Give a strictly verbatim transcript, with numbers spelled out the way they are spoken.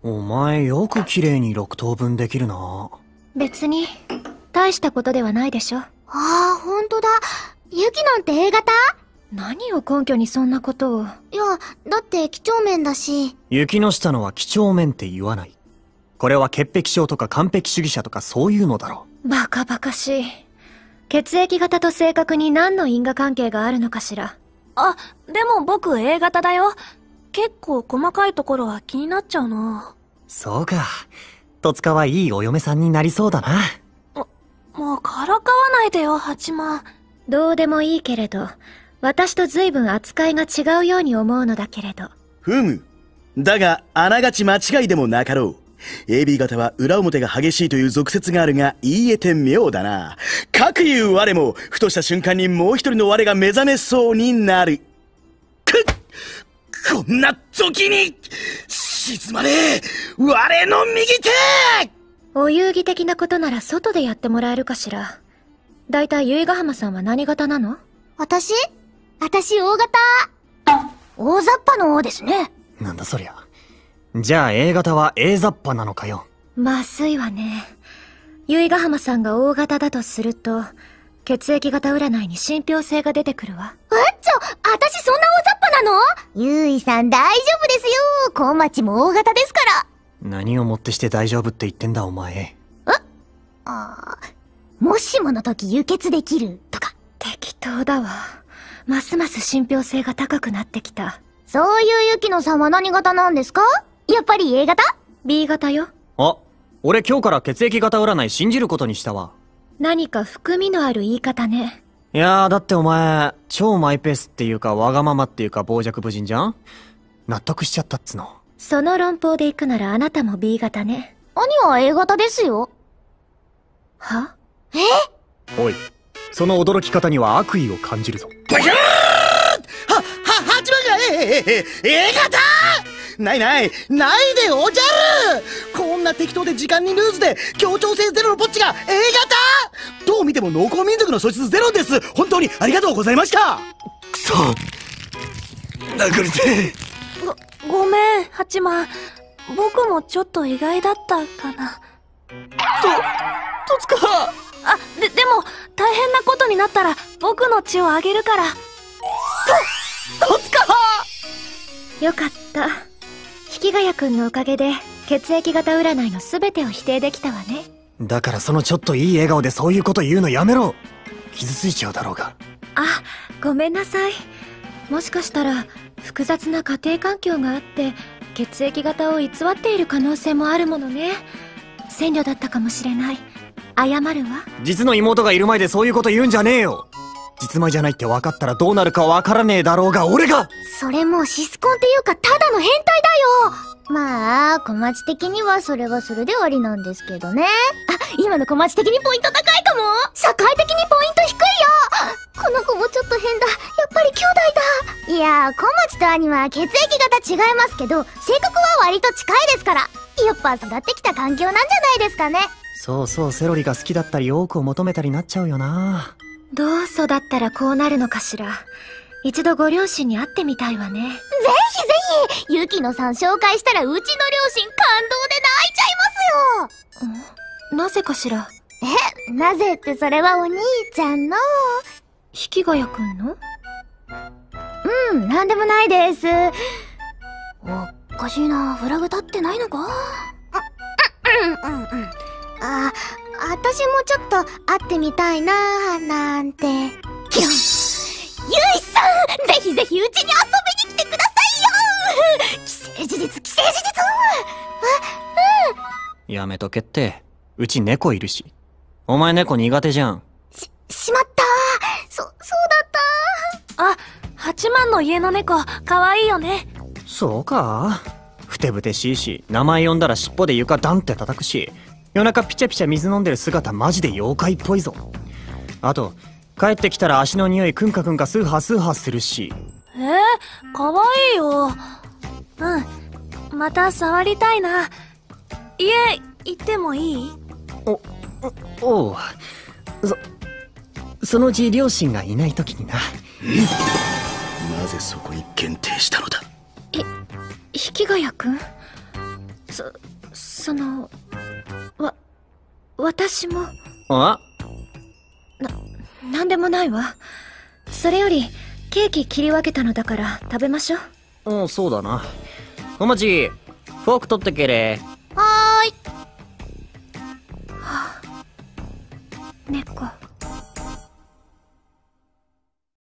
お前よく綺麗にろく等分できるな。 別に大したことではないでしょ。 ああ、ほんとだ。ユキなんて エー 型？ 何を根拠にそんなことを。 いや、だって几帳面だし。 雪の下のは几帳面って言わない。これは潔癖症とか完璧主義者とかそういうのだろう。バカバカしい。血液型と性格に何の因果関係があるのかしら。 あ、でも僕 エー 型だよ。結構細かいところは気になっちゃうな。 そうか。戸塚はいいお嫁さんになりそうだな。 も、もうからかわないでよ、八幡。 どうでもいいけれど、私と随分扱いが違うように思うのだけれど。 ふむ。だが、あながち間違いでもなかろう。エービー 型は裏表が激しいという俗説があるが、言えて妙だな。かくいう我も、ふとした瞬間にもう一人の我が目覚めそうになる。くっこんな時に沈まねえ我の右手。 お遊戯的なことなら外でやってもらえるかしら。だいたい由比ヶ浜さんは何型なの？ 私？私 オー 型。大雑把の O ですね。 なんだそりゃ。じゃあ エー 型は A 雑把なのかよ。 まずいわね。由比ヶ浜さんが O 型だとすると、血液型占いに信憑性が出てくるわ。 えっちょ、私そんな大雑把なの？ゆいさん大丈夫ですよ。小町も O 型ですから。 何をもってして大丈夫って言ってんだお前。え？ ああ、もしもの時輸血できるとか。 適当だわ。ますます信憑性が高くなってきた。 そういうゆきのさんは何型なんですか？やっぱり A 型？ B 型よ。 あ、俺今日から血液型占い信じることにしたわ。 何か含みのある言い方ね。 いやー、だってお前、超マイペースっていうかわがままっていうか傍若無人じゃん？納得しちゃったっつの。 その論法でいくならあなたも B 型ね。 兄は A 型ですよ。 は？ え？ おい、その驚き方には悪意を感じるぞ。 バキャー！は、は、八幡が A、A 型！ないないないでおじゃる。こんな適当で時間にルーズで協調性ゼロのポッチが A 型。どう見ても農耕民族の素質ゼロです。本当にありがとうございました。くそ殴りてご、ごめん八幡。僕もちょっと意外だったかな。 と、とつか。 あ、で、でも大変なことになったら僕の血をあげるから。 と、とつか。 よかった。引ヶ谷くんのおかげで血液型占いの全てを否定できたわね。 だからそのちょっといい笑顔でそういうこと言うのやめろ。傷ついちゃうだろうが。 あ、ごめんなさい。もしかしたら複雑な家庭環境があって血液型を偽っている可能性もあるものね。戦慮だったかもしれない。謝るわ。 実の妹がいる前でそういうこと言うんじゃねえよ。実前じゃないって分かったらどうなるか分からねえだろうが俺が。 それもうシスコンっていうかただの変態だよ。まあ小町的にはそれはそれでありなんですけどね。あ、今の小町的にポイント高いかも。社会的にポイント低いよ。この子もちょっと変だ。やっぱり兄弟だ。いや小町と兄は血液型違いますけど性格は割と近いですから。やっぱ育ってきた環境なんじゃないですかね。 そうそう、セロリが好きだったり多くを求めたりなっちゃうよな。 どう育ったらこうなるのかしら。一度ご両親に会ってみたいわね。ぜひぜひゆきのさん紹介したらうちの両親感動で泣いちゃいますよ。 なぜかしら。 え、なぜってそれはお兄ちゃんの。 引ヶ谷くんの？ うん、なんでもないです。おかしいな、フラグ立ってないのか？うんうんうんうん。あ、私もちょっと会ってみたいなーなんて。キュン。ゆいさん、ぜひぜひうちに遊びに来てくださいよ。既成事実、既成事実。 うん。やめとけって。うち猫いるし。お前猫苦手じゃん。 し、しまったー。そ、そうだったー。あ、八幡の家の猫、かわいいよね。 そうか？ふてぶてしいし、名前呼んだら尻尾で床ダンって叩くし、夜中ピチャピチャ水飲んでる姿マジで妖怪っぽいぞ。あと、帰ってきたら足の匂いクンカクンカスーハースーハーするし。 えー、かわいいよ。うん、また触りたいな。家、行ってもいい？ お、おう。そ、そのうち両親がいない時にな。 なぜそこに限定したのだ？ え、引ヶ谷くん？ そ、その、わ、私も。 あ？ な、なんでもないわ。それより、ケーキ切り分けたのだから食べましょう。 うん、そうだな。おまち、フォーク取ってけれ。 はーい。 猫。